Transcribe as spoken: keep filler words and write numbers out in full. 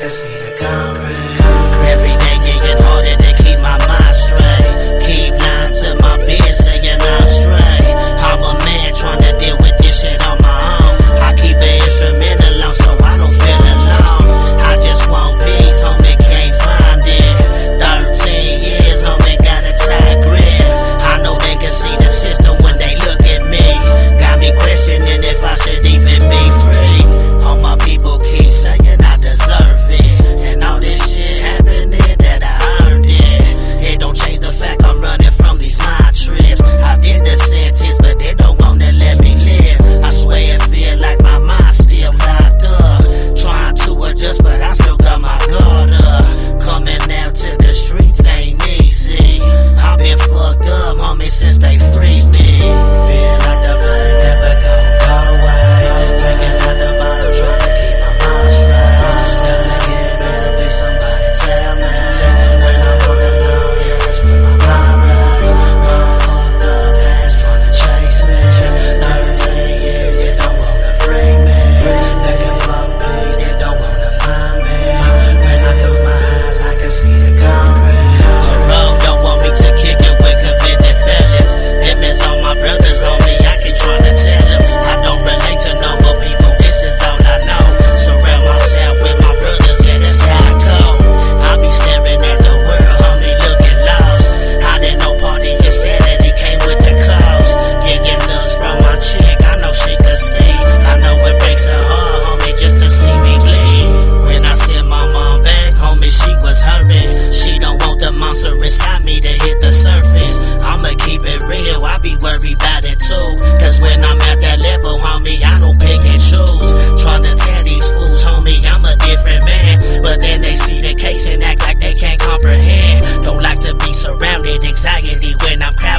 can see the concrete. Every day getting harder to keep my mind straight. Keep lying to my bitch saying I'm straight. I'm a man trying to deal with this shit on my own. I keep an instrumental on so I don't feel alone. I just want peace, homie, can't find it. Thirteen years, homie, got a tight grip. I know they can see the system when they look at me. Got me questioning if I should even be free. All my people keep saying I deserve it, and all this shit happening that I earned it. It don't change the fact I'm running from these mind trips. I did the sentence, but they don't wanna let me live. I swear it feel like my mind still locked up. Trying to adjust, but I still got my guard up. Coming out to the streets ain't easy. I've been fucked up, homie, since they freed me. Feel like the blood never gon' go away. Drinking out the bottle, trying to keep my mind straight. Does it get better? Please somebody tell me. When I'm on the low, yeah, that's where my mind lays. I'm fucked up ass trying to chase me. Thirteen years, it don't wanna free me. Looking for days, it don't wanna find me. When I close my eyes, I can see the concrete. The road don't want me to kick it with convicted felons. Them is all my brothers on me, I keep trying to tell them. I don't relate to no more people, this is all I know. Surround myself with my brothers, yeah, that's how I go. I be staring at the world, homie, looking lost. I didn't know part of your sanity came with the cost. Getting looks from my chick, I know she could see. I know it breaks her heart, homie, just to see me bleed. When I sent my mom back, homie, she was hurting. She don't want the monster inside me to hit the surface. I'ma keep it real, I be worried about it too. Cause when I'm at that level, homie, I don't pick and choose. Tryna tell these fools, homie, I'm a different man. But then they see the case and act like they can't comprehend. Don't like to be surrounded, anxiety when I'm crowded.